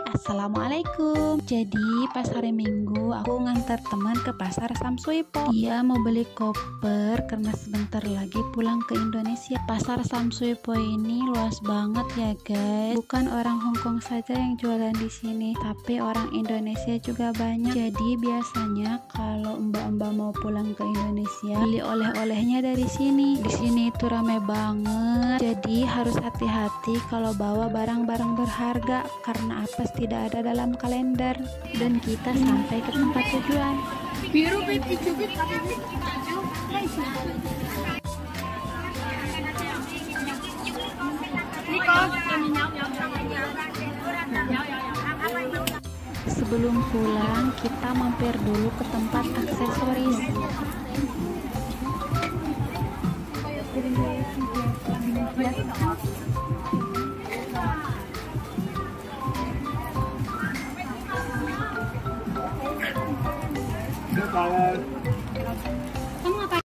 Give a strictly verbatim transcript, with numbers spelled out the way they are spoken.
Assalamualaikum. Jadi pas hari Minggu aku ngantar teman ke pasar Samsuipo. Dia mau beli koper karena sebentar lagi pulang ke Indonesia. Pasar Samsuipo ini luas banget ya guys. Bukan orang Hongkong saja yang jualan di sini, tapi orang Indonesia juga banyak. Jadi biasanya kalau mbak-mbak mau pulang ke Indonesia, beli oleh-olehnya dari sini. Di sini itu rame banget. Jadi harus hati-hati kalau bawa barang-barang berharga karena apes tidak ada dalam kalender. Dan kita sampai ke tempat tujuan. Biru peti juga. Sebelum pulang kita mampir dulu ke tempat aksesoris. Kamu